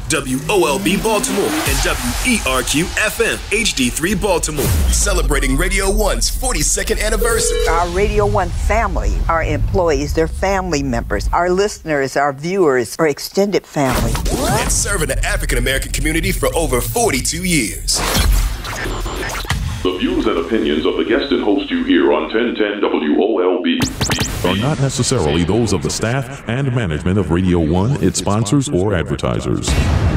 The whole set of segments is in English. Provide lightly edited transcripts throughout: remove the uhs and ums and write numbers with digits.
WOLB Baltimore and WERQ FM HD3 Baltimore. Celebrating Radio 1's 42nd anniversary. Our Radio 1 family, our employees, their family members, our listeners, our viewers, our extended family. And serving the African American community for over 42 years. The views and opinions of the guest and host you hear on 1010 WOLB are not necessarily those of the staff and management of Radio 1, its sponsors, or advertisers.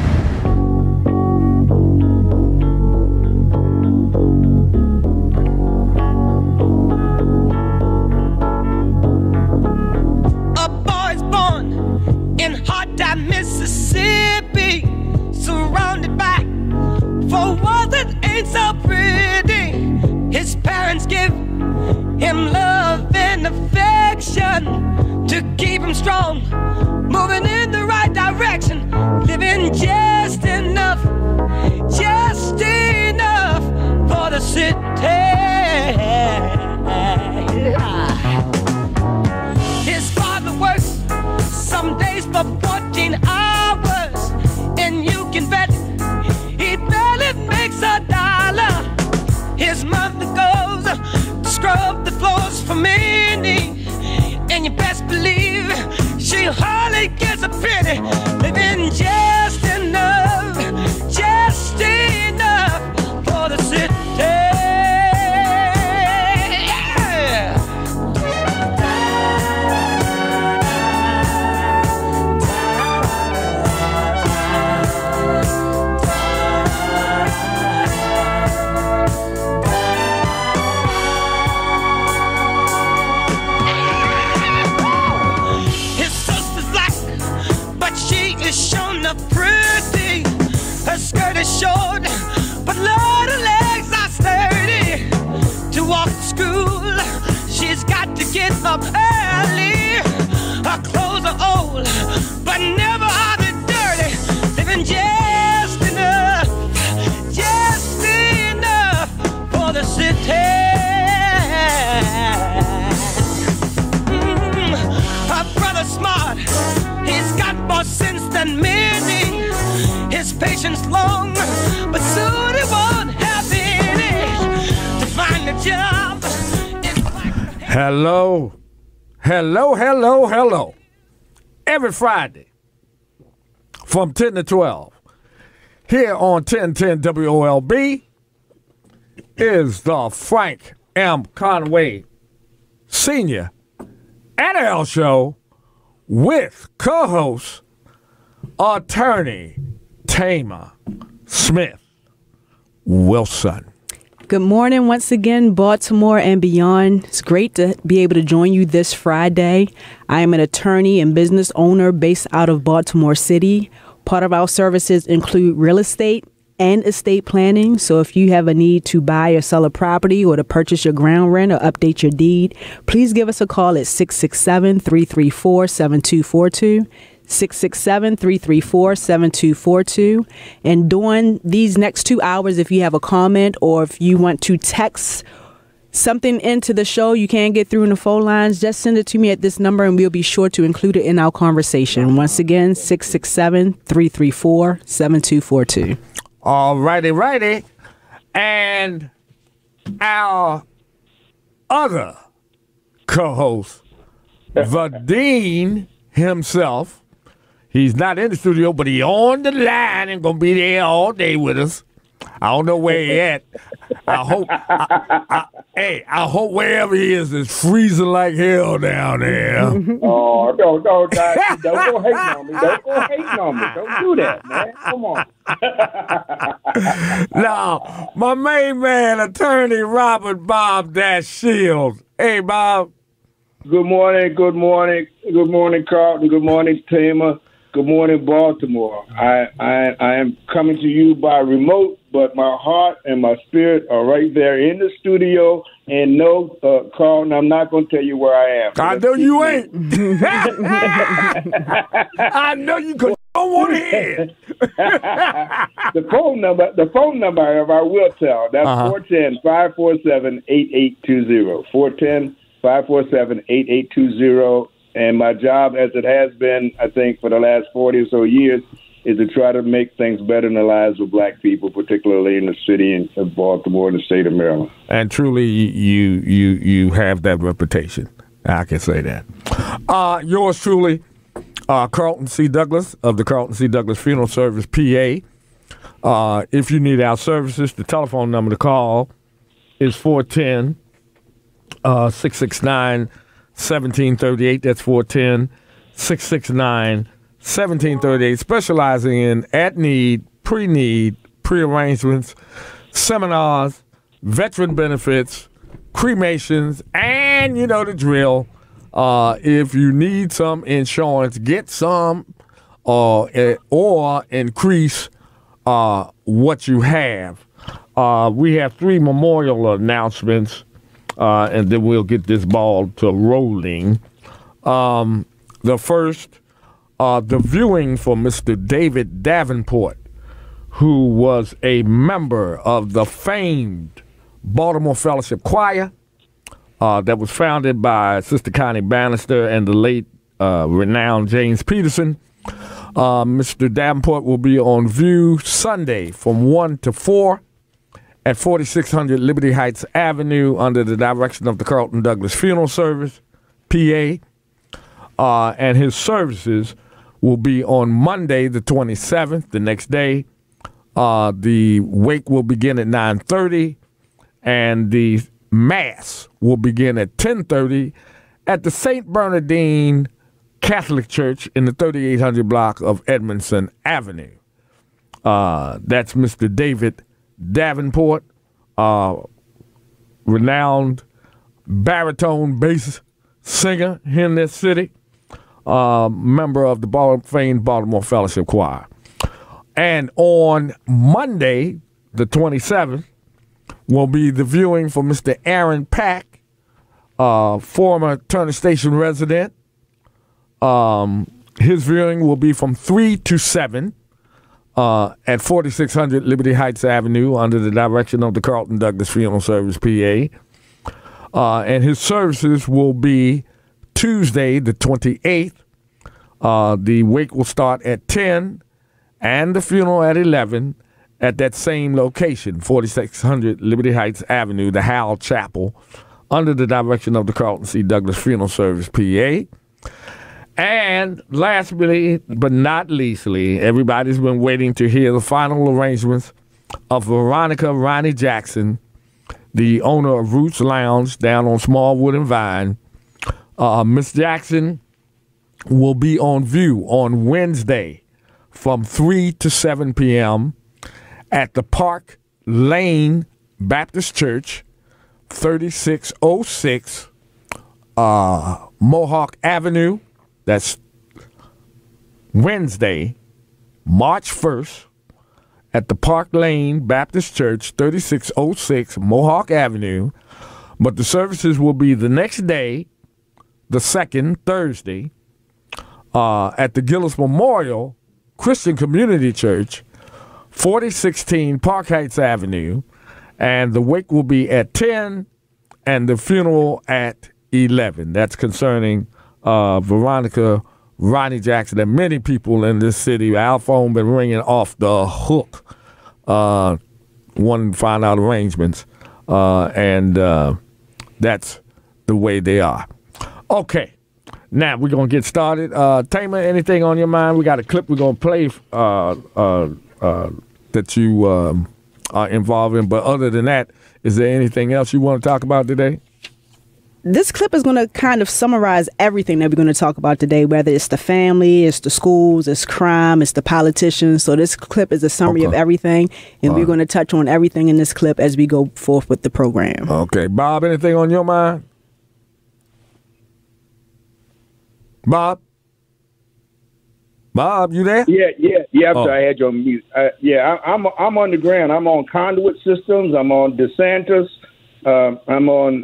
A boy's born in hot-time Mississippi, surrounded by four walls that ain't so pretty. His parents give him love and affection to keep him strong, moving in the right direction, living just enough for the city. His father works some days for 14 hours, and you can bet he barely makes a dollar. His mother goes to scrub the floors for many, and you best believe she hardly gets a penny, living just enough for the city. Pretty, her skirt is short, but Lord, her legs are sturdy. To walk to school, she's got to get up early. Her clothes are old, but never are they dirty. Living just enough for the city. Her brother's smart, he's got more sense than many. His patience long, but soon he won't have any. To find a job is like... Hello. Every Friday from 10 to 12 here on 1010 WOLB is the Frank M. Conaway Sr. NL Show with co-host attorney Tehma Smith Wilson. Good morning once again, Baltimore and beyond. It's great to be able to join you this Friday. I am an attorney and business owner based out of Baltimore City. Part of our services include real estate and estate planning. So if you have a need to buy or sell a property or to purchase your ground rent or update your deed, please give us a call at 667-334-7242. 667-334-7242. And during these next 2 hours, if you have a comment or if you want to text something into the show you can't get through in the phone lines, just send it to me at this number and we'll be sure to include it in our conversation. Once again, 667-334-7242. All righty. And our other co-host, the Dean himself. He's not in the studio, but he's on the line and gonna be there all day with us. I don't know where he at. I hope wherever he is freezing like hell down there. Oh, don't go hating on me. Don't go hating on me. Don't do that, man. Come on. Now, my main man, attorney Robert Bob Dashiell. Hey, Bob. Good morning, Carlton. Good morning, Tehma. Good morning, Baltimore. I am coming to you by remote, but my heart and my spirit are right there in the studio. And no, Carlton, I'm not going to tell you where I am. I know you ain't. I know you don't want to hear. The phone number, however, I will tell. That's 410-547-8820. 410-547-8820. And my job, as it has been, I think, for the last 40 or so years, is to try to make things better in the lives of black people, particularly in the city of Baltimore and the state of Maryland. And truly, you have that reputation. I can say that. Yours truly, Carlton C. Douglas of the Carlton C. Douglas Funeral Service, PA. If you need our services, the telephone number to call is 410-669-1738. That's 410-669-1738. Specializing in at-need, pre-need, pre-arrangements, seminars, veteran benefits, cremations, and you know the drill. If you need some insurance, get some or increase what you have. We have 3 memorial announcements, and then we'll get this ball to rolling. The first, the viewing for Mr. David Davenport, who was a member of the famed Baltimore Fellowship Choir that was founded by Sister Connie Bannister and the late renowned James Peterson. Mr. Davenport will be on view Sunday from 1 to 4 at 4600 Liberty Heights Avenue under the direction of the Carlton Douglas Funeral Service, PA. And his services will be on Monday, the 27th, the next day. The wake will begin at 9:30, and the Mass will begin at 10:30 at the St. Bernardine Catholic Church in the 3800 block of Edmondson Avenue. That's Mr. David Davenport, renowned baritone bass singer here in this city, member of the famed Baltimore Fellowship Choir. And on Monday, the 27th, will be the viewing for Mr. Aaron Pack, former Turner Station resident. His viewing will be from 3 to 7 at 4600 Liberty Heights Avenue under the direction of the Carlton Douglas Funeral Service, PA. And his services will be Tuesday, the 28th. The wake will start at 10 and the funeral at 11 at that same location, 4600 Liberty Heights Avenue, the Howell Chapel, under the direction of the Carlton C. Douglas Funeral Service, PA. And lastly, but not leastly, everybody's been waiting to hear the final arrangements of Veronica Ronnie Jackson, the owner of Roots Lounge down on Smallwood and Vine. Miss Jackson will be on view on Wednesday from 3 to 7 p.m. at the Park Lane Baptist Church, 3606 Mohawk Avenue. That's Wednesday, March 1st, at the Park Lane Baptist Church, 3606 Mohawk Avenue. But the services will be the next day, the second Thursday, at the Gillis Memorial Christian Community Church, 4016 Park Heights Avenue. And the wake will be at 10 and the funeral at 11. That's concerning Veronica Ronnie Jackson, and many people in this city. Our phone been ringing off the hook, wanting to find out arrangements, and that's the way they are. Okay, now we're gonna get started. Tehma, anything on your mind? We got a clip we're gonna play that you are involved in. But other than that, is there anything else you want to talk about today? This clip is going to kind of summarize everything that we're going to talk about today, whether it's the family, it's the schools, it's crime, it's the politicians. So this clip is a summary of everything, and we're going to touch on everything in this clip as we go forth with the program. Okay. Bob, anything on your mind? Bob? Bob, you there? Yeah. I had you on mute. I'm on the ground. I'm on conduit systems. I'm on DeSantis. I'm on.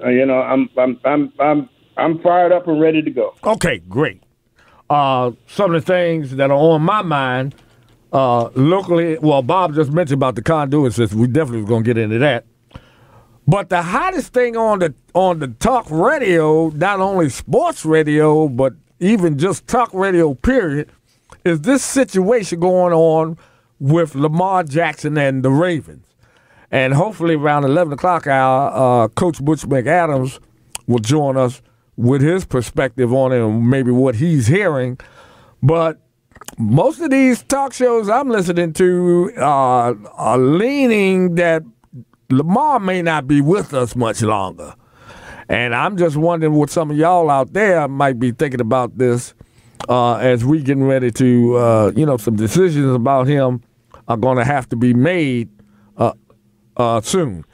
I'm fired up and ready to go. Okay, great. Some of the things that are on my mind locally. Well, Bob just mentioned about the conduit system. We definitely going to get into that. But the hottest thing on the talk radio, not only sports radio, but even just talk radio, period, is this situation going on with Lamar Jackson and the Ravens. And hopefully around 11 o'clock hour, Coach Butch McAdams will join us with his perspective on it and maybe what he's hearing. But most of these talk shows I'm listening to are leaning that Lamar may not be with us much longer. And I'm just wondering what some of y'all out there might be thinking about this as we getting ready to, some decisions about him are going to have to be made soon.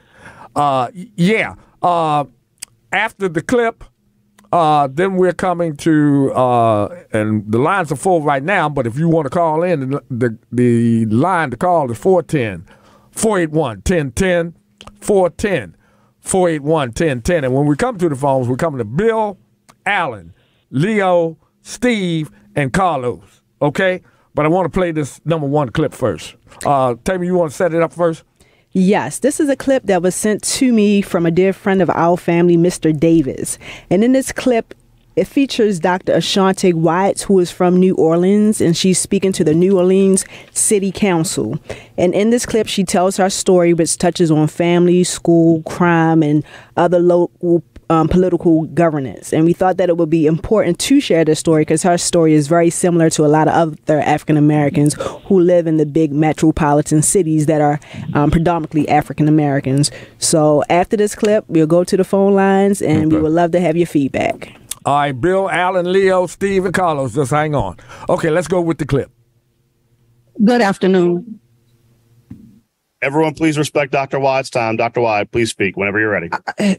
After the clip, then we're coming to, and the lines are full right now, but if you want to call in, the line to call is 410-481-1010, 410-481-1010. And when we come to the phones, we're coming to Bill, Alan, Leo, Steve, and Carlos, okay? But I want to play this number one clip first. Tehma, you want to set it up first? Yes, this is a clip that was sent to me from a dear friend of our family, Mr. Davis. And in this clip, it features Dr. Ashonta Wyatt, who is from New Orleans, and she's speaking to the New Orleans City Council. And in this clip, she tells her story, which touches on family, school, crime, and other local political governance. And we thought that it would be important to share this story because her story is very similar to a lot of other African Americans who live in the big metropolitan cities that are predominantly African Americans. So after this clip, we'll go to the phone lines and we would love to have your feedback. All right, Bill, Alan, Leo, Steve, and Carlos, just hang on. Okay, let's go with the clip. Good afternoon. Everyone, please respect Dr. Wyatt's time. Dr. Wyatt, please speak whenever you're ready.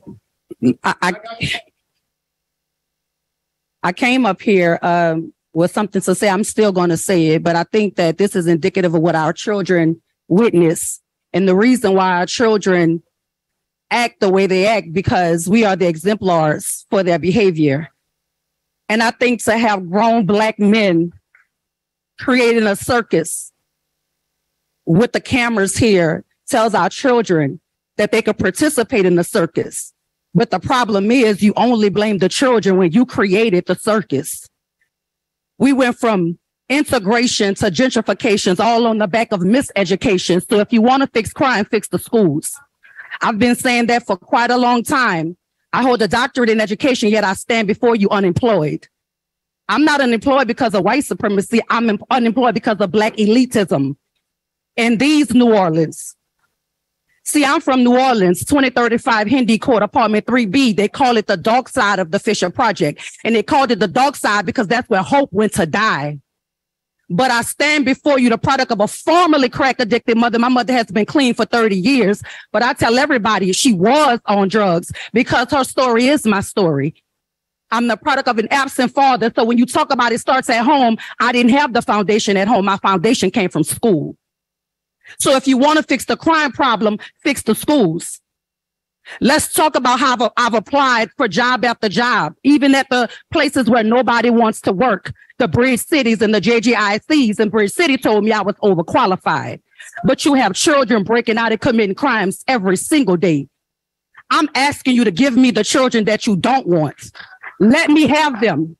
I came up here with something to say. I'm still going to say it, but I think that this is indicative of what our children witness and the reason why our children act the way they act, because we are the exemplars for their behavior. And I think to have grown Black men creating a circus with the cameras here tells our children that they could participate in the circus. But the problem is you only blame the children when you created the circus. We went from integration to gentrifications all on the back of miseducation. So if you want to fix crime, fix the schools. I've been saying that for quite a long time. I hold a doctorate in education, yet I stand before you unemployed. I'm not unemployed because of white supremacy. I'm unemployed because of Black elitism in these New Orleans. See, I'm from New Orleans, 2035 Hindi Court, apartment 3B. They call it the dark side of the Fisher Project. And they called it the dark side because that's where hope went to die. But I stand before you, the product of a formerly crack addicted mother. My mother has been clean for 30 years, but I tell everybody she was on drugs because her story is my story. I'm the product of an absent father. So when you talk about it starts at home, I didn't have the foundation at home. My foundation came from school. So if you want to fix the crime problem, fix the schools. Let's talk about how I've applied for job after job, even at the places where nobody wants to work, the bridge cities and the JGICs, and Bridge City told me I was overqualified. But you have children breaking out and committing crimes every single day. I'm asking you to give me the children that you don't want. Let me have them.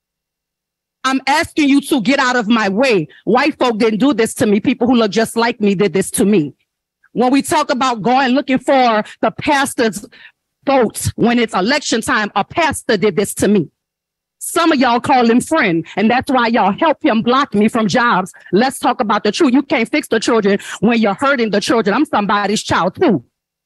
I'm asking you to get out of my way. White folk didn't do this to me. People who look just like me did this to me. When we talk about going looking for the pastor's votes when it's election time, a pastor did this to me. Some of y'all call him friend, and that's why y'all help him block me from jobs. Let's talk about the truth. You can't fix the children when you're hurting the children. I'm somebody's child too.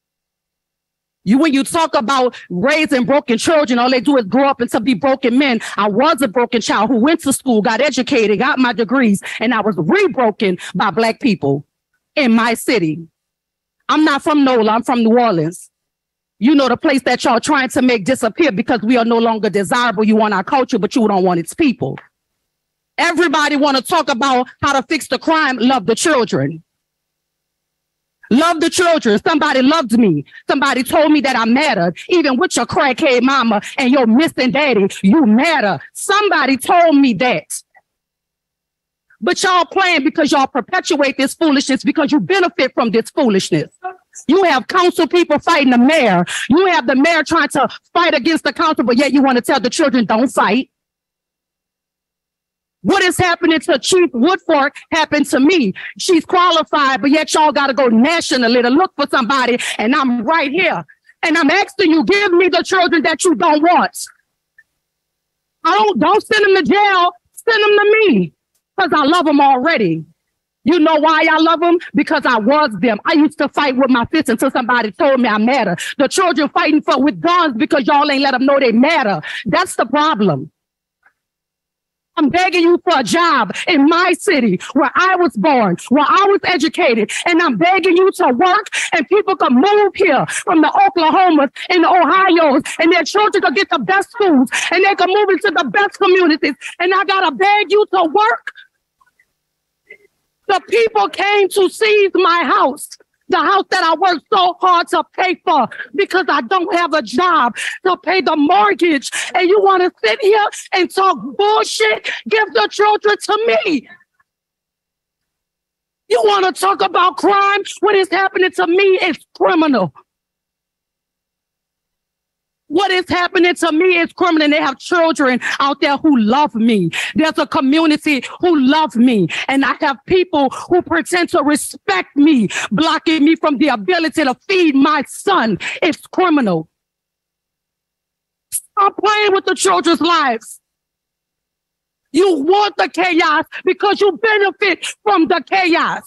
When you talk about raising broken children, all they do is grow up into be broken men. I was a broken child who went to school, got educated, got my degrees, and I was rebroken by Black people in my city. I'm not from NOLA, I'm from New Orleans. You know, the place that y'all trying to make disappear because we are no longer desirable. You want our culture, but you don't want its people. Everybody want to talk about how to fix the crime, love the children. Love the children. Somebody loved me. Somebody told me that I mattered. Even with your crackhead mama and your missing daddy, you matter. Somebody told me that. But y'all playing because y'all perpetuate this foolishness because you benefit from this foolishness. You have council people fighting the mayor. You have the mayor trying to fight against the council, but yet you want to tell the children don't fight. What is happening to Chief Woodfork happened to me. She's qualified, but yet y'all got to go nationally to look for somebody, and I'm right here. And I'm asking you, give me the children that you don't want. Don't send them to jail. Send them to me, because I love them already. You know why I love them? Because I was them. I used to fight with my fists until somebody told me I matter. The children fighting with guns because y'all ain't let them know they matter. That's the problem. I'm begging you for a job in my city where I was born, where I was educated, and I'm begging you to work, and people can move here from the Oklahomas and the Ohios, and their children can get the best schools, and they can move into the best communities. And I gotta beg you to work. The people came to seize my house. The house that I worked so hard to pay for because I don't have a job to pay the mortgage. And you want to sit here and talk bullshit? Give the children to me. You want to talk about crime? What is happening to me is criminal. What is happening to me is criminal. And they have children out there who love me. There's a community who love me. And I have people who pretend to respect me, blocking me from the ability to feed my son. It's criminal. Stop playing with the children's lives. You want the chaos because you benefit from the chaos.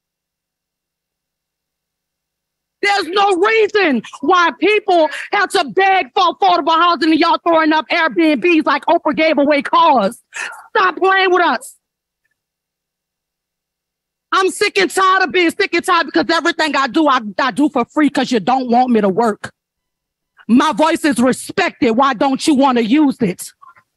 There's no reason why people have to beg for affordable housing and y'all throwing up Airbnbs like Oprah gave away cars. Stop playing with us. I'm sick and tired of being sick and tired because everything I do for free because you don't want me to work. My voice is respected. Why don't you want to use it?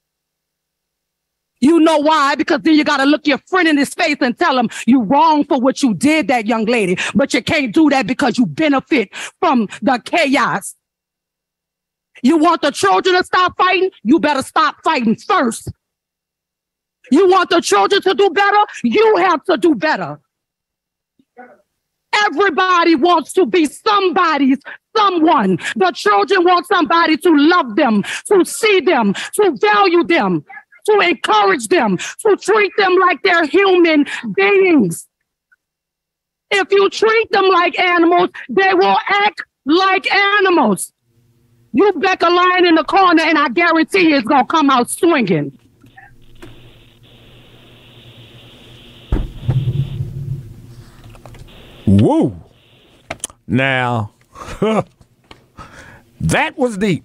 You know why? Because then you got to look your friend in his face and tell him you wrong for what you did, that young lady. But you can't do that because you benefit from the chaos. You want the children to stop fighting? You better stop fighting first. You want the children to do better? You have to do better. Everybody wants to be somebody's someone. The children want somebody to love them, to see them, to value them, to encourage them, to treat them like they're human beings. If you treat them like animals, they will act like animals. You back a lion in the corner and I guarantee it's going to come out swinging. Woo. Now, that was deep.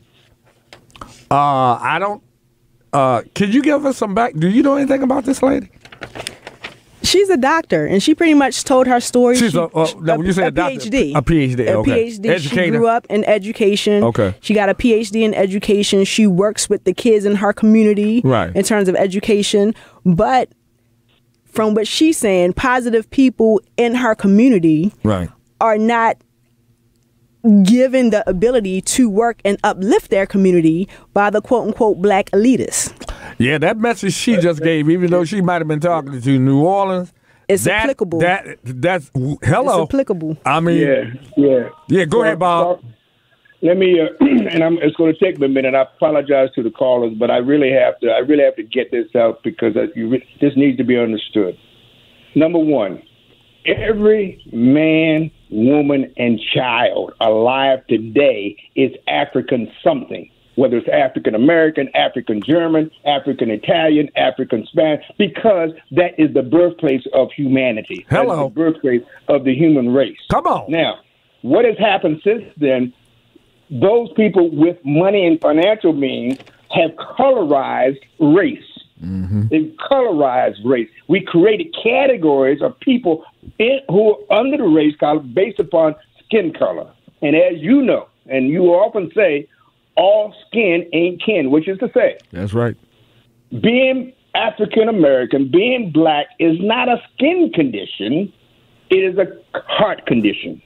I don't. Can you give us some back? Do you know anything about this lady? She's a doctor, and she pretty much told her story. She's you said a doctor, PhD. A PhD. Okay. PhD. Educator. She grew up in education. Okay. She got a PhD in education. She works with the kids in her community, right, in terms of education. But from what she's saying, positive people in her community, right, are not given the ability to work and uplift their community by the quote-unquote black elitists. Yeah, that message she just gave, even though she might have been talking to New Orleans, it's applicable. That's hello. It's applicable. I mean, yeah. Go ahead, Bob. Let me, and it's going to take me a minute. I apologize to the callers, but I really have to get this out because this needs to be understood. Number one, every man, woman, and child alive today is African something, whether it's African American, African German, African Italian, African Spanish, because that is the birthplace of humanity. Hello. That is the birthplace of the human race. Come on. Now, what has happened since then, those people with money and financial means have colorized race. Mm-hmm. They've colorized race. We created categories of people who are under the race color based upon skin color. And as you know, and you often say, all skin ain't kin, which is to say, that's right. Being African American, being black is not a skin condition. It is a heart condition.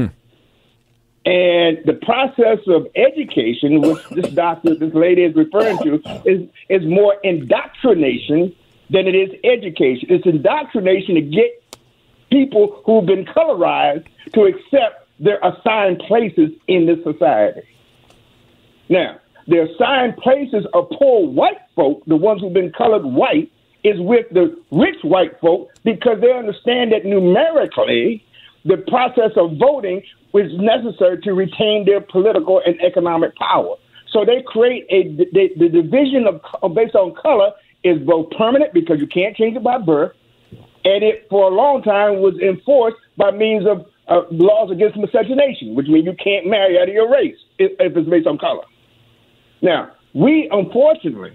And the process of education, which this lady is referring to, is more indoctrination than it is education. It's indoctrination to get people who've been colorized to accept their assigned places in this society. Now, their assigned places of poor white folk, the ones who've been colored white, is with the rich white folk because they understand that numerically the process of voting is necessary to retain their political and economic power. So they create the division of based on color is both permanent because you can't change it by birth, and it for a long time was enforced by means of laws against miscegenation, which means you can't marry out of your race if it's based on color. Now, we unfortunately,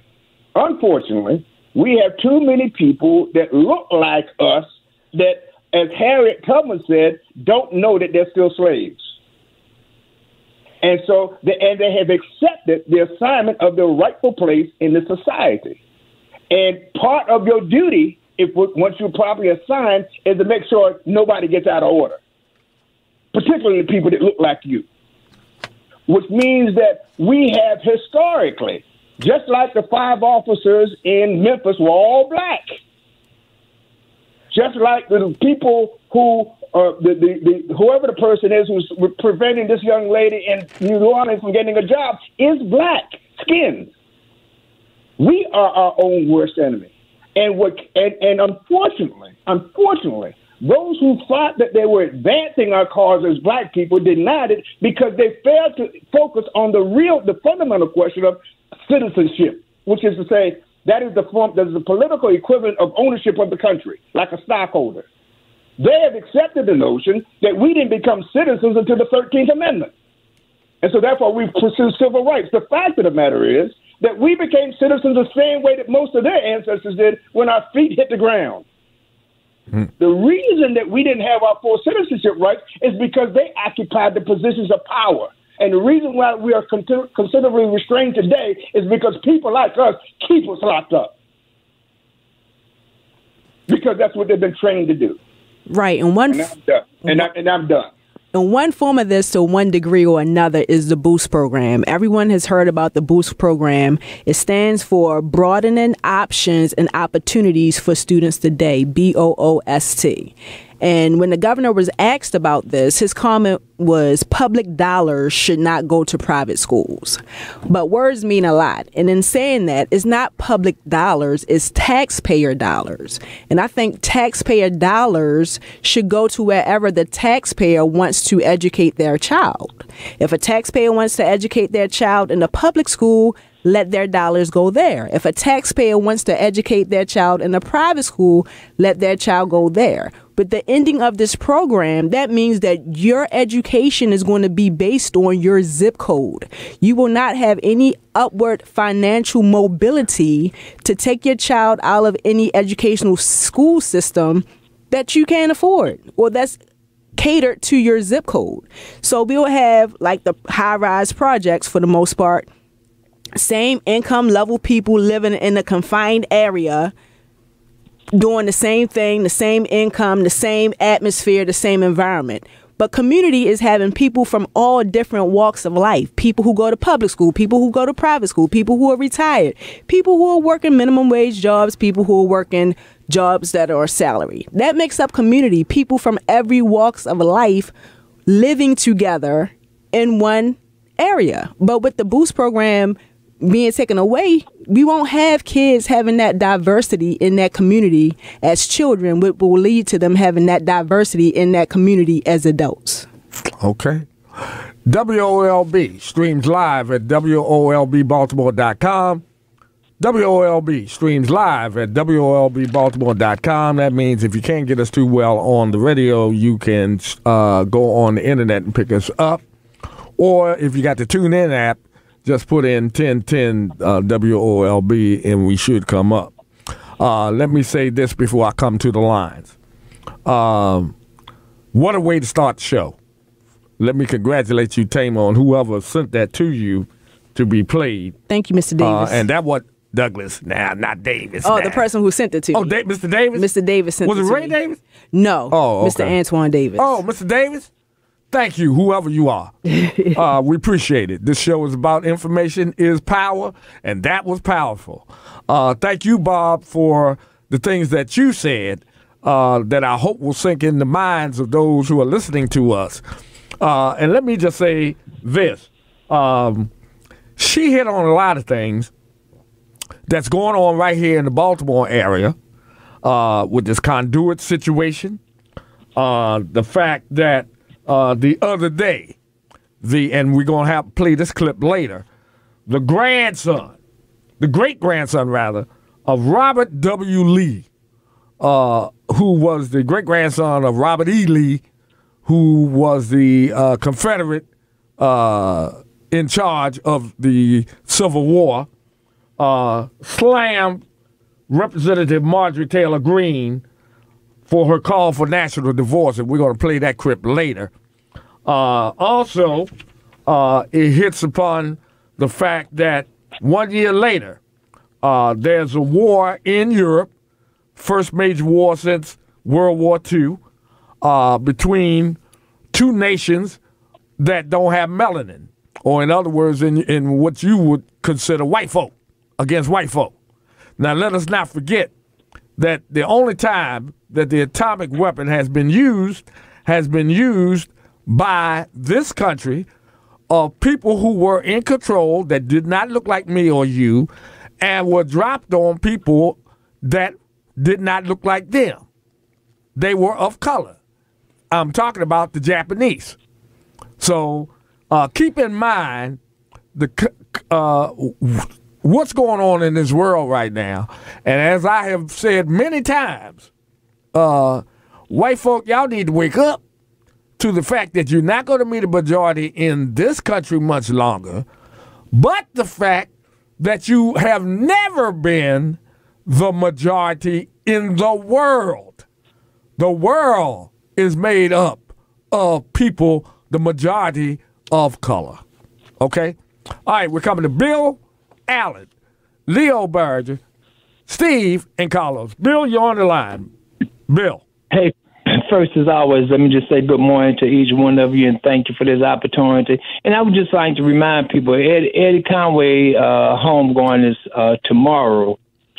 we have too many people that look like us that, as Harriet Tubman said, don't know that they're still slaves. And so they have accepted the assignment of their rightful place in the society. And part of your duty, once you're properly assigned, is to make sure nobody gets out of order, particularly the people that look like you. Which means that we have historically, just like the 5 officers in Memphis were all black, just like the people who, whoever the person is who's preventing this young lady in New Orleans from getting a job is black skinned. We are our own worst enemy. And unfortunately, those who thought that they were advancing our cause as black people denied it because they failed to focus on the fundamental question of citizenship, which is to say that is the political equivalent of ownership of the country, like a stockholder. They have accepted the notion that we didn't become citizens until the 13th Amendment. And so therefore we've pursued civil rights. The fact of the matter is that we became citizens the same way that most of their ancestors did when our feet hit the ground. The reason that we didn't have our full citizenship rights is because they occupied the positions of power. And the reason why we are considerably restrained today is because people like us keep us locked up. Because that's what they've been trained to do. Right. And I'm done. And one form of this, to one degree or another, is the B.O.O.S.T program. Everyone has heard about the B.O.O.S.T program. It stands for Broadening Options and Opportunities for Students Today, B.O.O.S.T. And when the governor was asked about this, his comment was public dollars should not go to private schools. But words mean a lot. And in saying that, it's not public dollars, it's taxpayer dollars. And I think taxpayer dollars should go to wherever the taxpayer wants to educate their child. If a taxpayer wants to educate their child in a public school, let their dollars go there. If a taxpayer wants to educate their child in a private school, let their child go there. But the ending of this program, that means that your education is going to be based on your zip code. You will not have any upward financial mobility to take your child out of any educational school system that you can't afford or that's catered to your zip code. So we'll have like the high-rise projects for the most part, same income level people living in a confined area, doing the same thing, the same income, the same atmosphere, the same environment. But community is having people from all different walks of life. People who go to public school, people who go to private school, people who are retired, people who are working minimum wage jobs, people who are working jobs that are salary. That makes up community. People from every walks of life living together in one area. But with the B.O.O.S.T program being taken away, we won't have kids having that diversity in that community as children, which will lead to them having that diversity in that community as adults. Okay. WOLB streams live at WOLBbaltimore.com. WOLB streams live at WOLBbaltimore.com. That means if you can't get us too well on the radio, you can go on the internet and pick us up. Or if you got the TuneIn app, just put in 1010 WOLB and we should come up. Let me say this before I come to the lines. What a way to start the show. Let me congratulate you, Tehma, on whoever sent that to you to be played. Thank you, Mr. Davis. And that what Douglas, not Davis. Oh, the person who sent it to me. Oh, Mr. Davis? Mr. Davis sent it to me. Was it Ray Davis? No. Oh, okay. Mr. Antoine Davis. Oh, Mr. Davis? Thank you, whoever you are. We appreciate it. This show is about information is power, and that was powerful. Thank you, Bob, for the things that you said that I hope will sink in the minds of those who are listening to us. And let me just say this. She hit on a lot of things that's going on right here in the Baltimore area with this conduit situation. The fact that the other day, and we're going to have to play this clip later, the great-grandson, rather, of Robert W. Lee, who was the great-grandson of Robert E. Lee, who was the Confederate in charge of the Civil War, slammed Representative Marjorie Taylor Greene for her call for national divorce, and we're going to play that clip later. Also, it hits upon the fact that 1 year later, there's a war in Europe, first major war since World War II, between two nations that don't have melanin, or in other words, in what you would consider white folk against white folk. Now, let us not forget that the only time that the atomic weapon has been used by this country of people who were in control that did not look like me or you and were dropped on people that did not look like them. They were of color. I'm talking about the Japanese. So keep in mind what's going on in this world right now. And as I have said many times, white folk, y'all need to wake up to the fact that you're not going to meet a majority in this country much longer, but the fact that you have never been the majority in the world. The world is made up of people, the majority of color. Okay? All right, we're coming to Bill, Allen, Leo Berger, Steve, and Carlos. Bill, you're on the line. Bill. Hey, first, as always, let me just say good morning to each one of you and thank you for this opportunity. And I would just like to remind people, Eddie Conaway homegoing is tomorrow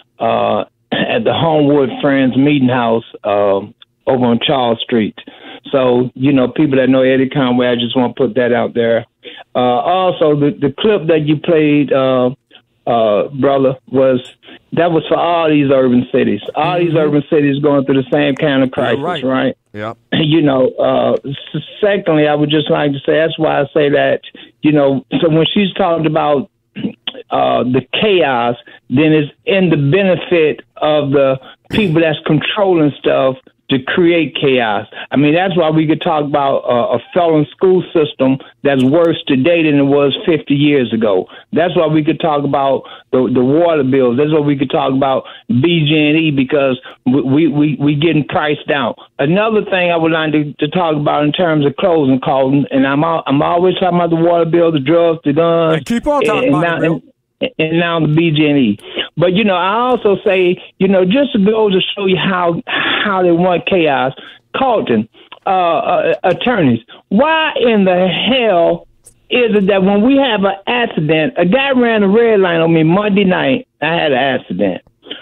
at the Homewood Friends Meeting House over on Charles Street. So, you know, people that know Eddie Conaway, I just want to put that out there. Also, the clip that you played, brother, was for all these urban cities. All these urban cities going through the same kind of crisis, right? Yeah. You know, secondly, I would just like to say, that's why I say that, you know, so when she's talking about the chaos, then it's in the benefit of the people that's controlling stuff to create chaos. I mean, that's why we could talk about a felon school system that's worse today than it was 50 years ago. That's why we could talk about the water bills. That's why we could talk about BG&E, because we getting priced out. Another thing I would like to talk about in terms of closing, Carlton, and I'm always talking about the water bill, the drugs, the guns. And keep on talking about it, Bill. And now the BG&E. But, you know, I also say, you know, just to go to show you how they want chaos, Carlton, attorneys, why in the hell is it that when we have an accident, a guy ran a red line on me Monday night, I had an accident.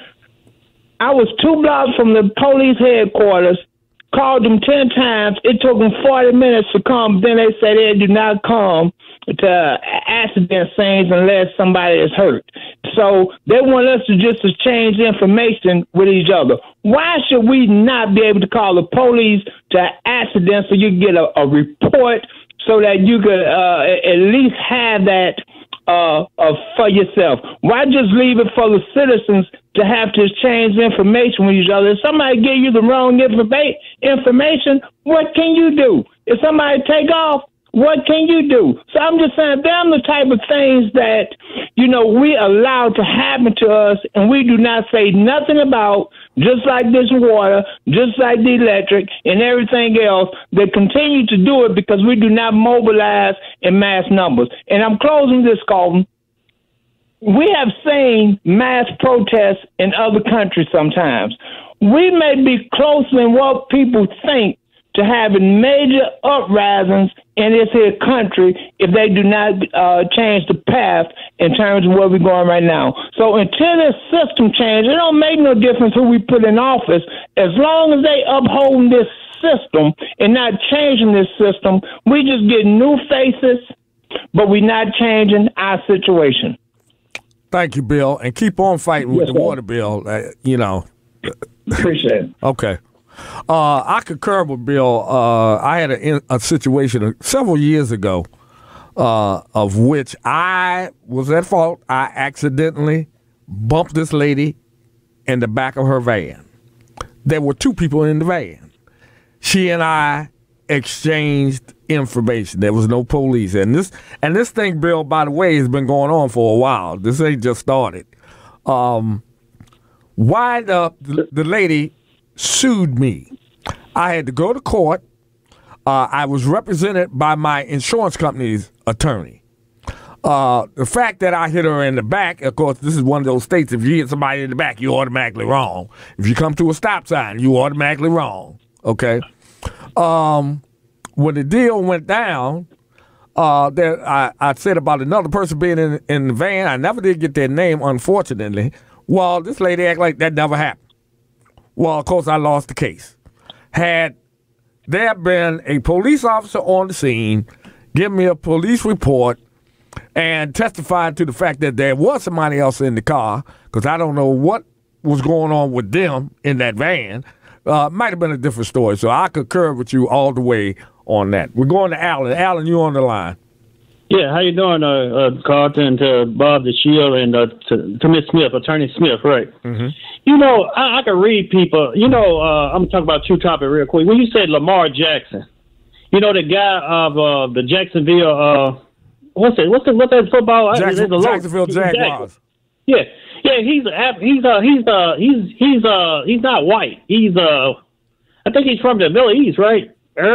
I was 2 blocks from the police headquarters, called them 10 times. It took them 40 minutes to come. Then they said they do not come to accident scenes unless somebody is hurt. So they want us to just exchange information with each other. Why should we not be able to call the police to accidents so you can get a report so that you could at least have that for yourself? Why just leave it for the citizens to have to exchange information with each other? If somebody give you the wrong information, what can you do? If somebody take off, what can you do? So I'm just saying, them the type of things that, you know, we allow to happen to us and we do not say nothing about, just like this water, just like the electric and everything else. They continue to do it because we do not mobilize in mass numbers. And I'm closing this, Carlton. We have seen mass protests in other countries sometimes. We may be closer than what people think to having major uprisings in this here country if they do not change the path in terms of where we're going right now. So until this system changes, it don't make no difference who we put in office. As long as they uphold this system and not changing this system, we just get new faces, but we're not changing our situation. Thank you, Bill, and keep on fighting with the water bill. You know. Appreciate it. Okay. I concur with Bill. I had a situation several years ago of which I was at fault. I accidentally bumped this lady in the back of her van. There were two people in the van. She and I exchanged information. There was no police. And this thing, Bill, by the way, has been going on for a while. This ain't just started. Wind up, the lady sued me. I had to go to court. I was represented by my insurance company's attorney. The fact that I hit her in the back, of course, this is one of those states, if you hit somebody in the back, you're automatically wrong. If you come to a stop sign, you're automatically wrong. Okay? When the deal went down, I said about another person being in the van. I never did get their name, unfortunately. Well, this lady acted like that never happened. Well, of course, I lost the case. Had there been a police officer on the scene, give me a police report, and testified to the fact that there was somebody else in the car, because I don't know what was going on with them in that van, might have been a different story. So I concur with you all the way on that. We're going to Alan. Alan, you on the line. Yeah, how you doing, Carlton, to Bob Dashiell, and to Miss Smith, Attorney Smith, right? Mm-hmm. You know, I can read people. You know, I'm talking about two topics real quick. When you said Lamar Jackson, you know, the guy of the Jacksonville, what's that football? Jacksonville Jaguars. Yeah, he's not white. I think he's from the Middle East, right?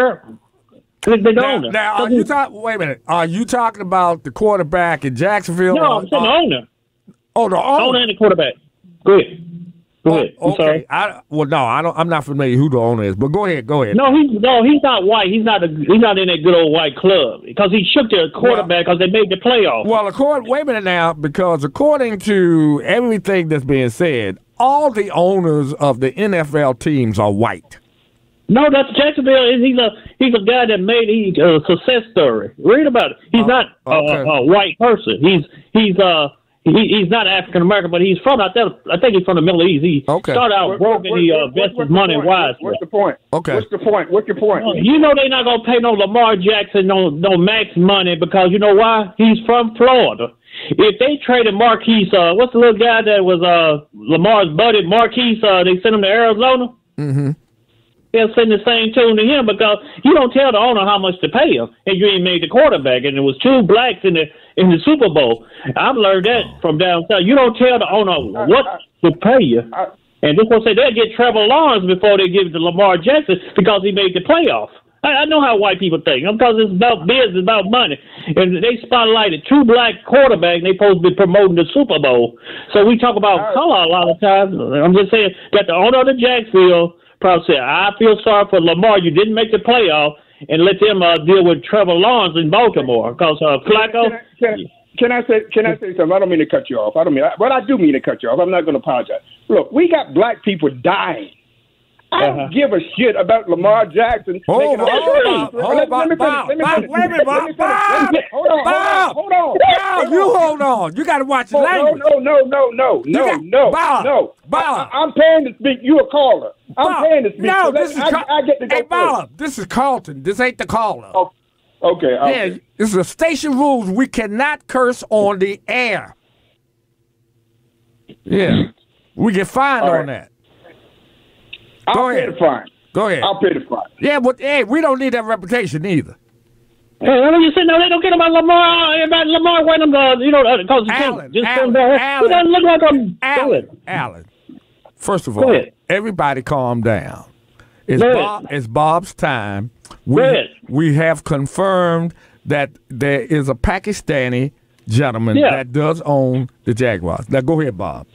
Now, are you talking? Wait a minute. Are you talking about the quarterback in Jacksonville? No, I'm saying the owner. Oh, the owner and the quarterback. Go ahead. I'm sorry. I'm not familiar who the owner is, but go ahead. No, he's not white. He's not in that good old white club because he shook the quarterback because they made the playoffs. Well, wait a minute now, because according to everything that's being said, all the owners of the NFL teams are white. No, that's Jacksonville. He's a guy that made a success story. Read about it. He's not a white person. He's not African American, but he's from I think he's from the Middle East. He started out broke and he invested money wisely. What's the point? Okay. What's the point? What's your point? You know they're not gonna pay no Lamar Jackson no max money because you know why? He's from Florida. If they traded Marquise, what's the little guy that was Lamar's buddy, Marquise? They sent him to Arizona. Mm-hmm. They'll send the same tune to him because you don't tell the owner how much to pay him, and you ain't made the quarterback. And there was two blacks in the Super Bowl. I've learned that from down south. You don't tell the owner what to pay you. And this one say they'll get Trevor Lawrence before they give it to Lamar Jackson because he made the playoff. I know how white people think because it's about business, about money. And they spotlighted two black quarterbacks. They supposed to be promoting the Super Bowl. So we talk about color a lot of times. I'm just saying that the owner of the Jacksonville probably said, I feel sorry for Lamar. You didn't make the playoff, and let them deal with Trevor Lawrence in Baltimore because Flacco. Can I say something? I don't mean to cut you off. I do mean to cut you off. I'm not going to apologize. Look, we got black people dying. I don't give a shit about Lamar Jackson. Hold on. You hold on. You got to watch the language. No. Bob. I'm paying to speak. You a caller. I'm paying to speak. No, I get to go. Hey, Bob, this is Carlton. This ain't the caller. Oh, okay. Yeah, this is a station rules. We cannot curse on the air. Yeah. We get fined on that. I'll pay the fine. Go ahead. I'll pay the fine. Yeah, but hey, we don't need that reputation either. Hey, you say no? They don't care about Lamar. About Lamar, why them? Because doesn't look like Alan. First of all, everybody calm down. It's Bob's time. We have confirmed that there is a Pakistani gentleman that does own the Jaguars. Now go ahead, Bob.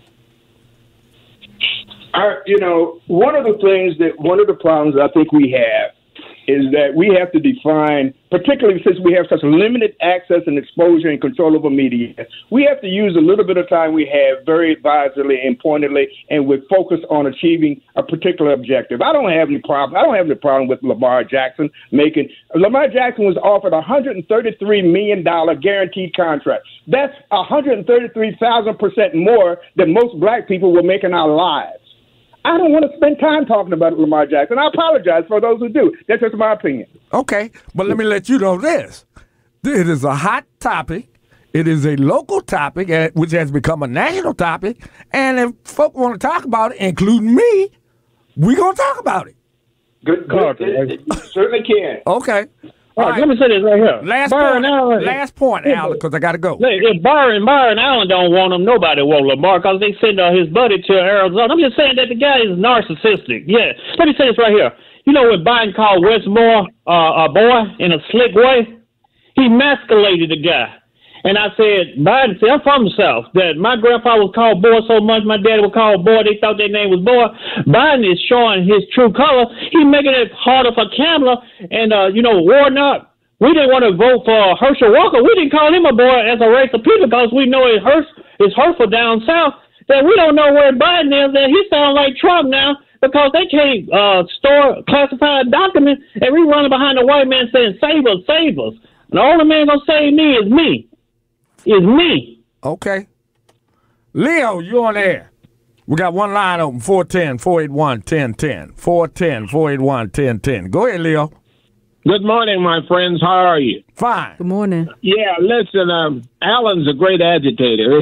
One of the problems I think we have is that we have to define, particularly since we have such limited access and exposure and control over media, we have to use a little bit of time we have very advisedly and pointedly and with focus on achieving a particular objective. I don't have any problem with Lamar Jackson making. Lamar Jackson was offered a $133 million guaranteed contract. That's 133,000% more than most black people will make in our lives. I don't want to spend time talking about Lamar Jackson. I apologize for those who do. That's just my opinion. Okay, but let me let you know this. It is a hot topic. It is a local topic, which has become a national topic. And if folk want to talk about it, including me, we're going to talk about it. Good. You certainly can. Okay. All right, let me say this right here. Last point, Alan, because I got to go. If Byron Allen don't want him, nobody want Lamar because they send his buddy to Arizona. I'm just saying that the guy is narcissistic. Yeah. Let me say this right here. You know when Biden called Westmore a boy in a slick way? He emasculated the guy. And I said, Biden said, I'm from the South. That my grandfather was called boy so much, my daddy was called boy. They thought their name was boy. Biden is showing his true color. He's making it harder for Kamala and, Warnock. We didn't want to vote for Herschel Walker. We didn't call him a boy as a race of people because we know it's hurtful down South. That we don't know where Biden is. That he sounds like Trump now because they can't store classified documents and we running behind the white man saying, save us, save us. And the only man going to save me is me. Is me. Okay. Leo, you on air. We got one line open, 410-481-1010. 410-481-1010. Go ahead, Leo. Good morning, my friends. How are you? Fine. Good morning. Yeah, listen, Alan's a great agitator.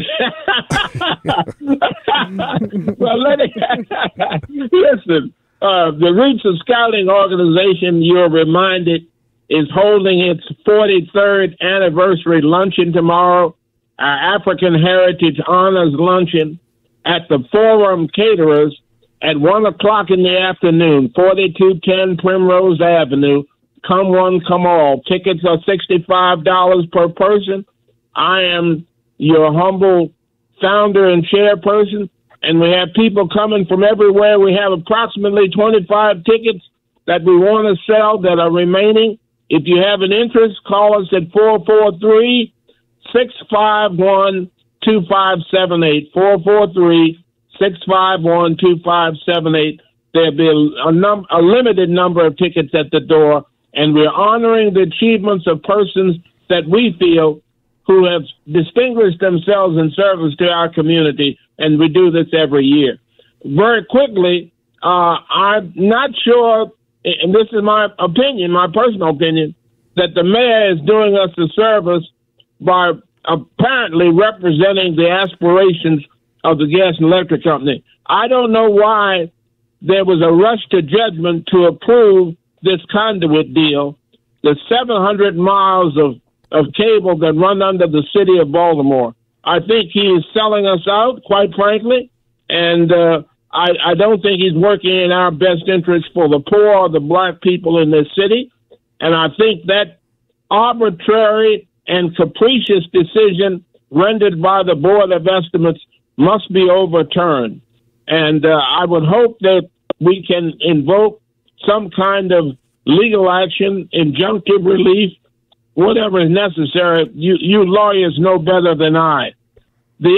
Well, listen, the Roots of Scouting organization, you're reminded, is holding its 43rd anniversary luncheon tomorrow, our African Heritage Honors Luncheon at the Forum Caterers at 1 o'clock in the afternoon, 4210 Primrose Avenue. Come one, come all. Tickets are $65 per person. I am your humble founder and chairperson, and we have people coming from everywhere. We have approximately 25 tickets that we want to sell that are remaining. If you have an interest, call us at 443-651-2578, 443-651-2578. There'll be a limited number of tickets at the door, and we're honoring the achievements of persons that we feel who have distinguished themselves in service to our community, and we do this every year. Very quickly, I'm not sure, and this is my opinion, my personal opinion, that the mayor is doing us a service by apparently representing the aspirations of the gas and electric company. I don't know why there was a rush to judgment to approve this conduit deal, the 700 miles of cable that run under the city of Baltimore. I think he is selling us out, quite frankly, and I don't think he's working in our best interest for the poor or the black people in this city. And I think that arbitrary and capricious decision rendered by the Board of Estimates must be overturned. And I would hope that we can invoke some kind of legal action, injunctive relief, whatever is necessary. You lawyers know better than I. The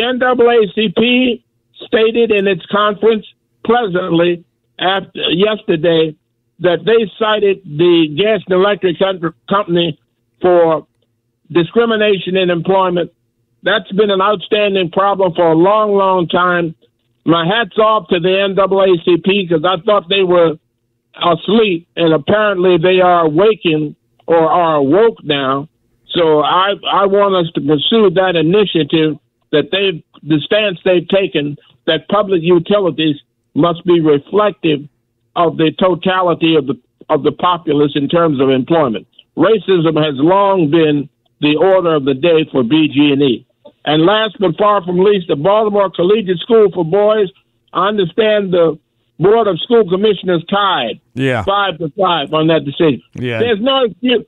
NAACP stated in its conference pleasantly yesterday that they cited the gas and electric company for discrimination in employment. That's been an outstanding problem for a long, long time. My hat's off to the NAACP because I thought they were asleep, and apparently they are awakened or are awoke now. So I want us to pursue that initiative, that the stance they've taken, that public utilities must be reflective of the totality of the populace in terms of employment. Racism has long been the order of the day for BG&E. And last but far from least, the Baltimore Collegiate School for Boys. I understand the Board of School Commissioners tied 5-5 on that decision. Yeah. There's no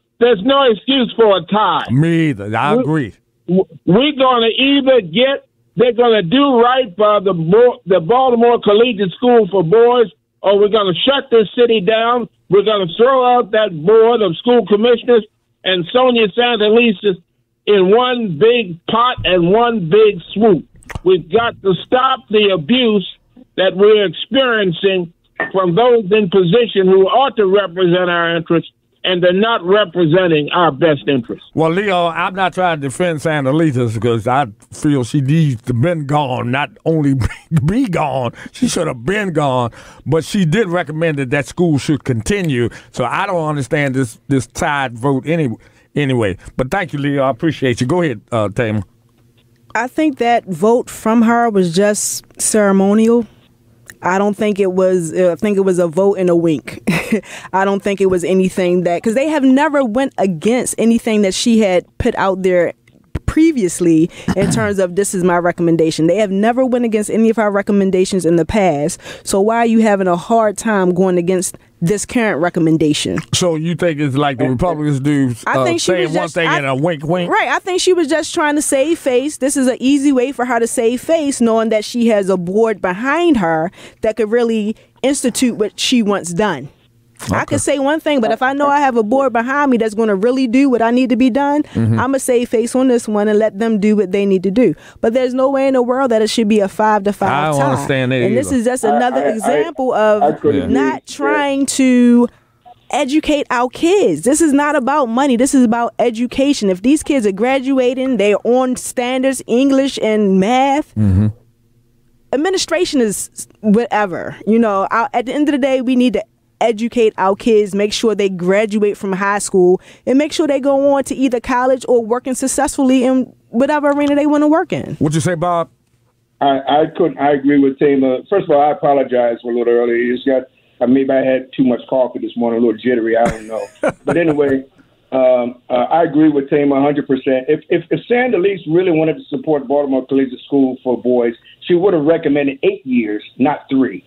excuse for a tie. Me either. I agree. We're going to either they're going to do right by the Baltimore Collegiate School for Boys, or we're going to shut this city down. We're going to throw out that board of school commissioners and Sonia Santelises in one big pot and one big swoop. We've got to stop the abuse that we're experiencing from those in position who ought to represent our interests, and they're not representing our best interests. Well, Leo, I'm not trying to defend Santelises because I feel she needs to been gone, not only be gone, she should have been gone, but she did recommend that school should continue. So I don't understand this tied vote anyway. But thank you, Leo. I appreciate you. Go ahead, Tehma. I think that vote from her was just ceremonial. I don't think it was. I think it was a vote and a wink. I don't think it was anything that, because they have never went against anything that she had put out there previously in terms of this is my recommendation. They have never went against any of our recommendations in the past. So why are you having a hard time going against this current recommendation? So you think it's like the Republicans do, saying one thing and a wink, wink? Right. I think she was just trying to save face. This is an easy way for her to save face, knowing that she has a board behind her that could really institute what she wants done. Okay. I could say one thing, but if I know I have a board behind me that's going to really do what I need to be done, I'm going to save face on this one and let them do what they need to do. But there's no way in the world that it should be a 5-5 tie. I don't understand that and either. This is just another example of not trying to educate our kids. This is not about money. This is about education. If these kids are graduating, they're on standards, English and math. Administration is whatever. You know, at the end of the day, we need to educate our kids, make sure they graduate from high school, and make sure they go on to either college or working successfully in whatever arena they want to work in. What'd you say, Bob? I agree with Tehma. First of all, I apologize for a little earlier. Maybe I had too much coffee this morning, a little jittery. I don't know. But anyway, I agree with Tehma 100%. If Sandalise really wanted to support Baltimore Collegiate School for boys, she would have recommended 8 years, not 3.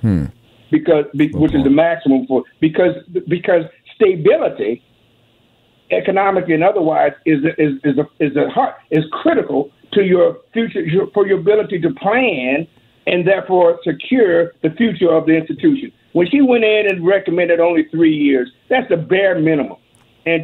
Which is the maximum because stability, economically and otherwise, is critical to your future, for your ability to plan and therefore secure the future of the institution. When she went in and recommended only 3 years, that's the bare minimum. And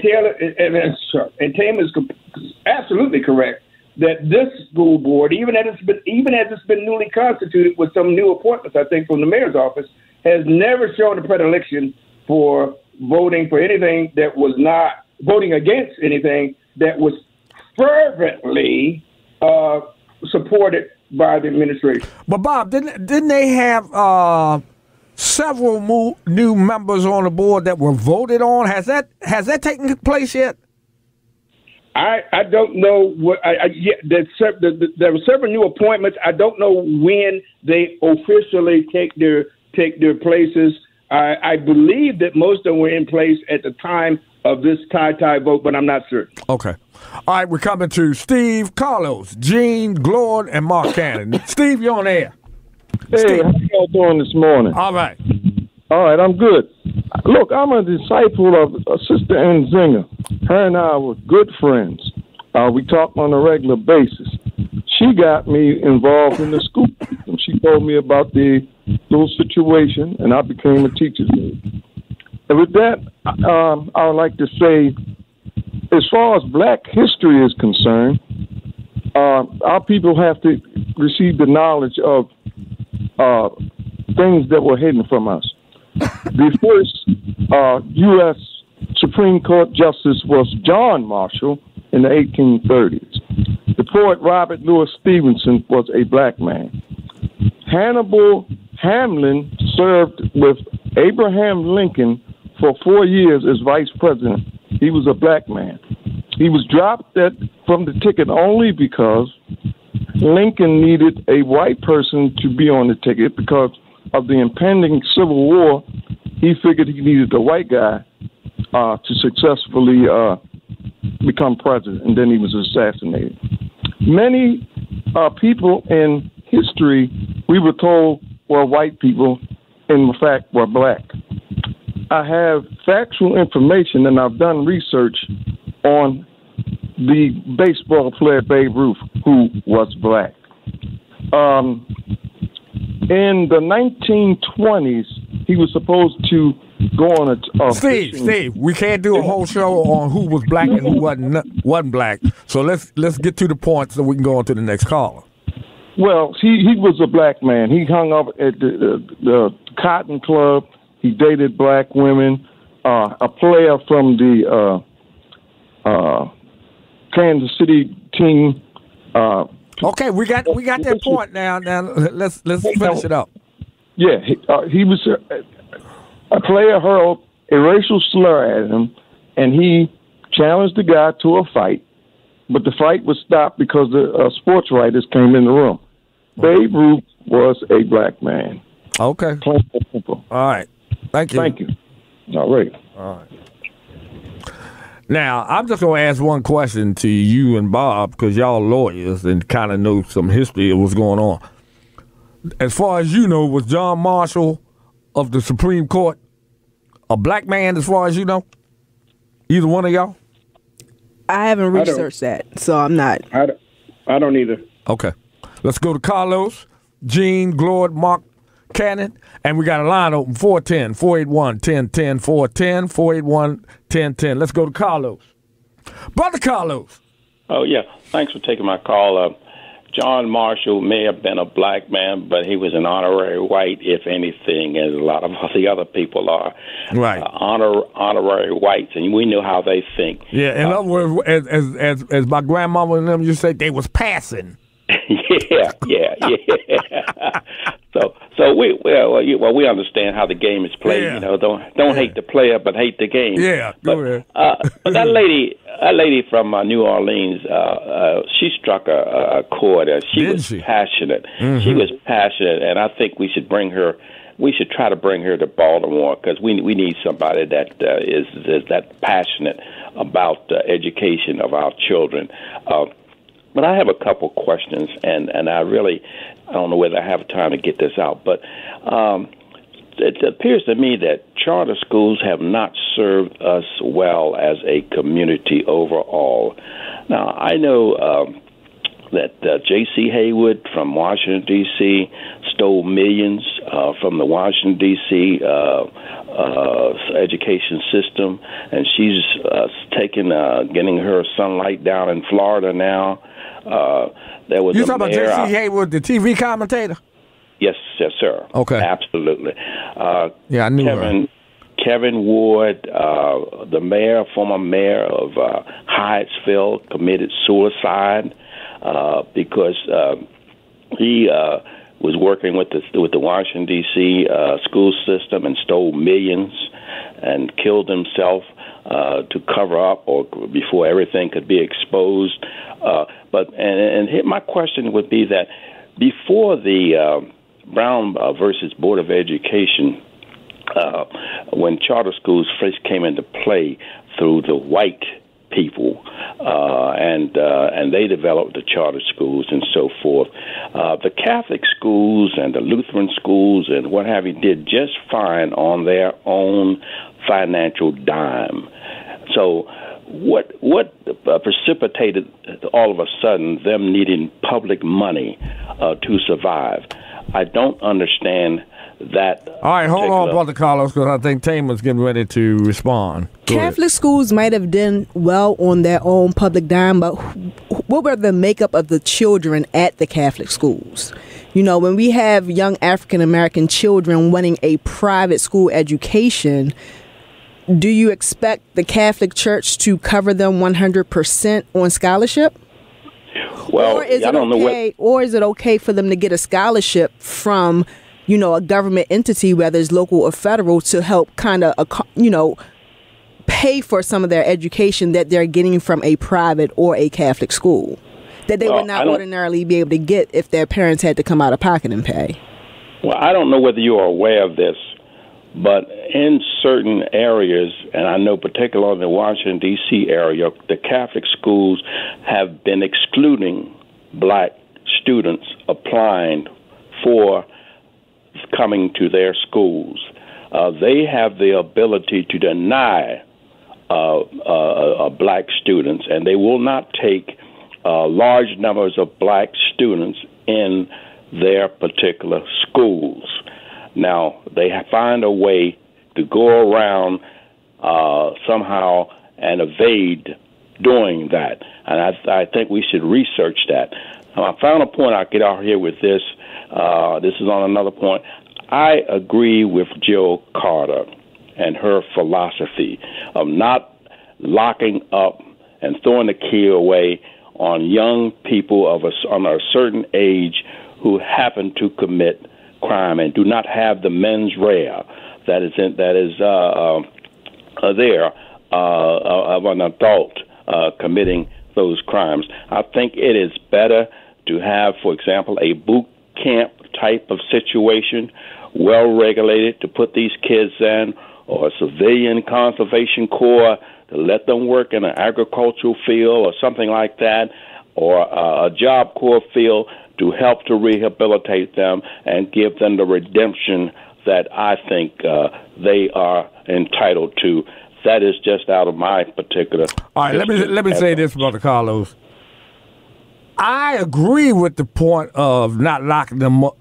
Tehma is absolutely correct that this school board, even as it's been newly constituted with some new appointments, I think, from the mayor's office, has never shown a predilection for voting for anything that was not voting against anything that was fervently supported by the administration. But Bob, didn't they have several new members on the board that were voted on? Has that taken place yet? I don't know what. There were several new appointments. I don't know when they officially take their places. I believe that most of them were in place at the time of this tie vote, but I'm not certain. Okay. All right, we're coming to Steve, Carlos, Gene, Glord, and Mark Cannon. Steve, you're on air. Hey, Steve. how y'all doing this morning? All right, I'm good. Look, I'm a disciple of Sister Nzinga. Her and I were good friends. We talk on a regular basis. She got me involved in the school, and she told me about the little situation, and I became a teacher's aide. And with that, I would like to say, as far as black history is concerned, our people have to receive the knowledge of things that were hidden from us. The first U.S. Supreme Court justice was John Marshall in the 1830s. The poet Robert Louis Stevenson was a black man. Hannibal Hamlin served with Abraham Lincoln for 4 years as vice president. He was a black man. He was dropped from the ticket only because Lincoln needed a white person to be on the ticket because of the impending Civil War. He figured he needed a white guy to successfully become president, and then he was assassinated. Many people in history, we were told, were white people, in fact, were black. I have factual information, and I've done research on the baseball player Babe Ruth, who was black. In the 1920s, he was supposed to go on a Steve, we can't do a whole show on who was black and who wasn't black. So let's get to the point so we can go on to the next caller. Well, he was a black man. He hung up at the Cotton Club. He dated black women. A player from the Kansas City team. Okay, we got that point now. Now let's finish it up. Yeah, he was a player hurled a racial slur at him, and he challenged the guy to a fight. But the fight was stopped because the sports writers came in the room. Babe Ruth was a black man. Okay. Plain and simple. All right. Thank you. Thank you. All right. All right. Now, I'm just going to ask one question to you and Bob, because y'all lawyers and kind of know some history of what's going on. As far as you know, was John Marshall of the Supreme Court a black man as far as you know? Either one of y'all? I haven't researched that, so I'm not. I don't either. Okay. Let's go to Carlos, Gene, Glord, Mark, Cannon, and we got a line open, 410-481-1010, 410-481-1010. Let's go to Carlos. Brother Carlos. Oh, yeah. Thanks for taking my call. John Marshall may have been a black man, but he was an honorary white, if anything, as a lot of the other people are. Right. Honorary whites, and we know how they think. Yeah, in other words, as my grandmama and them used to say, they was passing. Yeah. So we understand how the game is played. Yeah. You know, don't hate the player, but hate the game. Yeah, go ahead. But that lady from New Orleans, she struck a chord. She was passionate. Mm-hmm. She was passionate, and I think we should bring her. We should try to bring her to Baltimore because we need somebody that is that passionate about education of our children. But I have a couple questions, and I don't know whether I have time to get this out, but it appears to me that charter schools have not served us well as a community overall. Now, I know that J.C. Haywood from Washington, D.C. stole millions from the Washington, D.C. Education system, and she's getting her sunlight down in Florida now. There was you talking about J.C. Haywood, the TV commentator? Yes, sir. Okay. Absolutely. Yeah, I knew Kevin Ward, the former mayor of Hyattsville, committed suicide because he was working with the Washington, D.C. School system and stole millions and killed himself to cover up or before everything could be exposed. But my question would be that before the Brown versus Board of Education, when charter schools first came into play through the white people, and they developed the charter schools and so forth, the Catholic schools and the Lutheran schools and what have you did just fine on their own financial dime. So what precipitated all of a sudden them needing public money to survive? I don't understand that. All right, hold on, Brother Carlos, because I think Tehma's getting ready to respond. Catholic schools might have done well on their own public dime, but what were the makeup of the children at the Catholic schools? You know, when we have young African-American children wanting a private school education, do you expect the Catholic Church to cover them 100% on scholarship? Well, or is it okay for them to get a scholarship from, a government entity, whether it's local or federal, to help kind of, pay for some of their education that they're getting from a private or a Catholic school that they would not ordinarily be able to get if their parents had to come out of pocket and pay? Well, I don't know whether you are aware of this, but in certain areas, and I know particularly in the Washington, D.C. area, the Catholic schools have been excluding black students applying for coming to their schools. They have the ability to deny black students, and they will not take large numbers of black students in their particular schools. Now, they find a way to go around somehow and evade doing that. And I think we should research that. My final point, I'll get out here with this. This is on another point. I agree with Jill Carter and her philosophy of not locking up and throwing the key away on young people on a certain age who happen to commit crime and do not have the mens rea that is there of an adult committing those crimes. I think it is better to have, for example, a boot camp type of situation, well regulated, to put these kids in, or a civilian conservation corps to let them work in an agricultural field or something like that, or a job corps field to help to rehabilitate them and give them the redemption that I think they are entitled to. That is just out of my particular. All right, let me say this, Brother Carlos. I agree with the point of not locking them up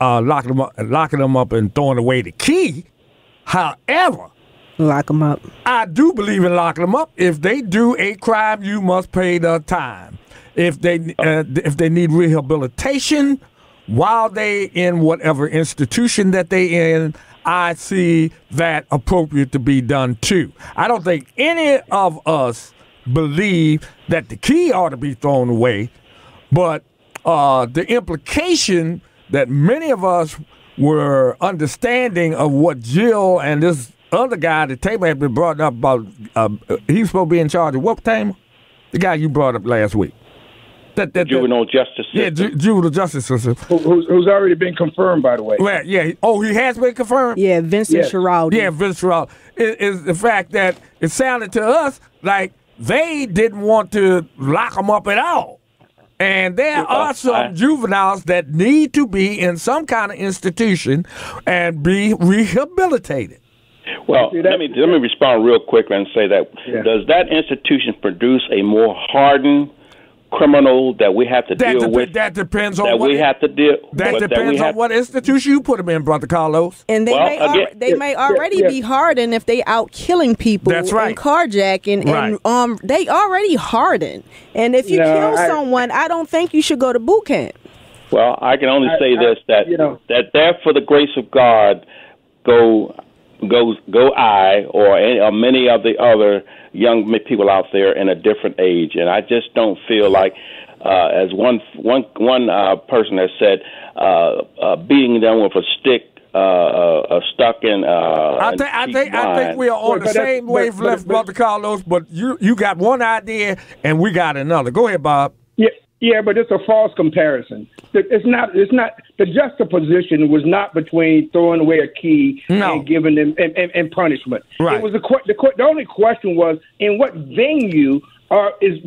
and throwing away the key. However, lock them up. I do believe in locking them up. If they do a crime, you must pay the time. If they need rehabilitation while they in whatever institution that they in, I see that appropriate to be done too. I don't think any of us believe that the key ought to be thrown away, but the implication that many of us were understanding of what Jill and this other guy that Tehma had been brought up about, he's supposed to be in charge of what, Tehma? The guy you brought up last week. Juvenile justice system. Yeah, juvenile justice system. Who's already been confirmed, by the way. Well, yeah. Oh, he has been confirmed? Yeah, Vincent Schiraldi. Yeah, Vincent Schiraldi. Is the fact that it sounded to us like they didn't want to lock them up at all. And there are some juveniles that need to be in some kind of institution and be rehabilitated. Well, let me respond real quickly and say that does that institution produce a more hardened criminal that we have to deal with? That depends on that what we have to deal. That depends on what institution you put them in, Brother Carlos. And they may already be hardened if they out killing people. That's right. And carjacking, and they already hardened. And if you kill someone, I don't think you should go to boot camp. Well, I can only say this: that there, for the grace of God, go I or many of the other young people out there in a different age, and I just don't feel like, as one person has said, beating them with a stick stuck in. I think we are on the same wavelength, Brother Carlos. But you got one idea and we got another. Go ahead, Bob. Yeah, but it's a false comparison. It's not. The juxtaposition was not between throwing away a key and giving them and punishment. Right. It was the only question was in what venue is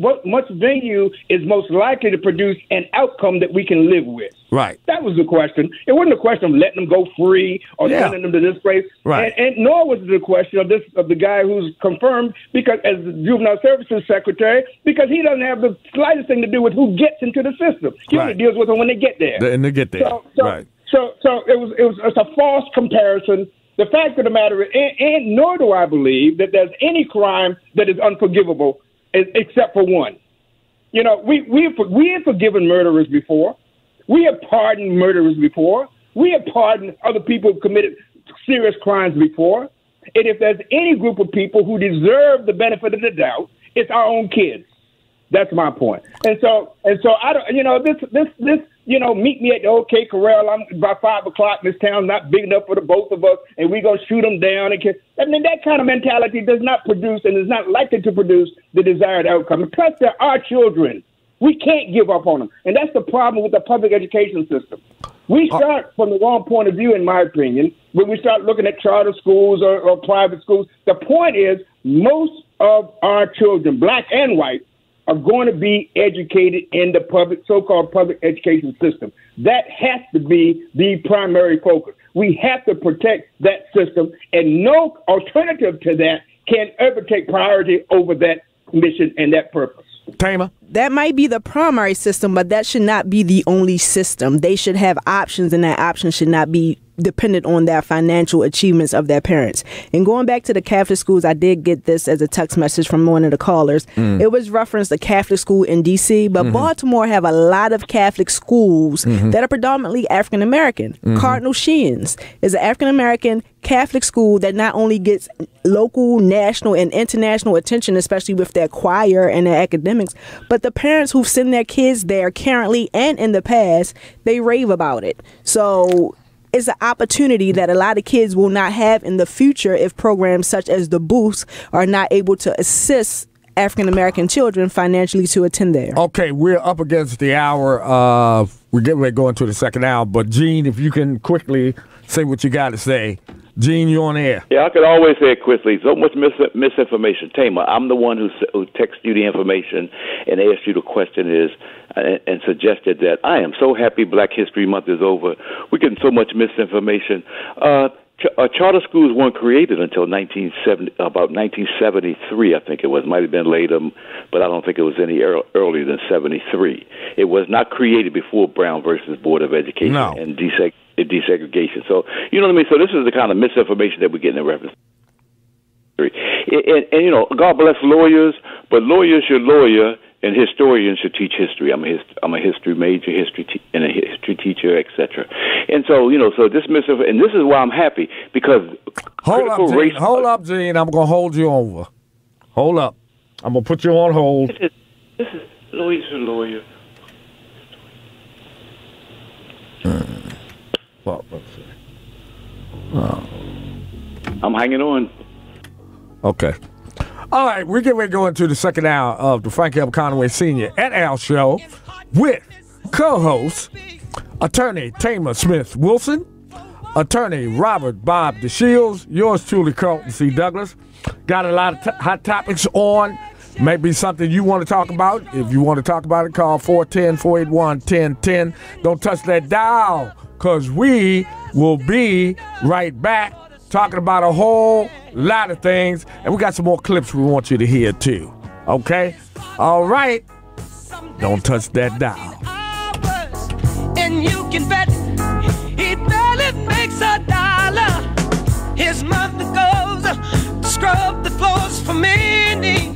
most likely to produce an outcome that we can live with. Right. That was the question. It wasn't a question of letting them go free or sending them to this place. Right. And nor was it the question of the guy who's confirmed because as the Juvenile Services Secretary, because he doesn't have the slightest thing to do with who gets into the system. He only deals with them when they get there. And they get there. So it's a false comparison. The fact of the matter is, and nor do I believe that there's any crime that is unforgivable except for one. You know, we have forgiven murderers before. We have pardoned murderers before. We have pardoned other people who committed serious crimes before. And if there's any group of people who deserve the benefit of the doubt, it's our own kids. That's my point. And so I don't, meet me at the OK Corral. I'm by 5 o'clock. This town's not big enough for the both of us, and we're gonna shoot them down. That kind of mentality does not produce and is not likely to produce the desired outcome. And plus, there are children. We can't give up on them, and that's the problem with the public education system. We start from the wrong point of view, in my opinion, when we start looking at charter schools or private schools. The point is, most of our children, black and white, are going to be educated in the so-called public education system. That has to be the primary focus. We have to protect that system, and no alternative to that can ever take priority over that mission and that purpose. Tehma? That might be the primary system, but that should not be the only system. They should have options, and that option should not be dependent on their financial achievements of their parents. And going back to the Catholic schools, I did get this as a text message from one of the callers. It was referenced a Catholic school in D.C., but Baltimore have a lot of Catholic schools that are predominantly African American. Cardinal Sheehan's is an African American Catholic school that not only gets local, national, and international attention, especially with their choir and their academics, but the parents who send their kids there currently and in the past, they rave about it. So it's an opportunity that a lot of kids will not have in the future if programs such as the B.O.O.S.T are not able to assist African-American children financially to attend there. Okay, we're up against the hour. We're getting ready to go into the second hour, but Gene, if you can quickly say what you got to say. Gene, you on air. Yeah, I could always say it quickly. So much misinformation. Tehma, I'm the one who texted you the information and asked you the question and suggested that I am so happy Black History Month is over. We're getting so much misinformation. Charter schools weren't created until about 1973, I think it was. Might have been later, but I don't think it was any earlier than 73. It was not created before Brown versus Board of Education and desegregation. So, you know what I mean? So this is the kind of misinformation that we're getting in reference. And you know, God bless lawyers, but lawyers should lawyer and historians should teach history. I'm a history major, and a history teacher, etc. And so, you know, so this and this is why I'm happy, because hold up, Gene. I'm gonna hold you over. Hold up. I'm gonna put you on hold. This is lawyers should lawyer. Well, let's see. I'm hanging on. Okay. All right, we're getting ready to go into the second hour of the Frank L. Conaway Sr. et al. Show with co-host attorney Tehma Smith Wilson, attorney Robert Bob Dashiell, yours truly, Carlton C. Douglas. Got a lot of hot topics on. Maybe something you want to talk about. If you want to talk about it, call 410-481-1010. Don't touch that dial, because we will be right back talking about a whole lot of things. And we got some more clips we want you to hear, too. Okay? All right. Don't touch that dial. And you can bet he barely makes $1. His mother goes to scrub the floors for many.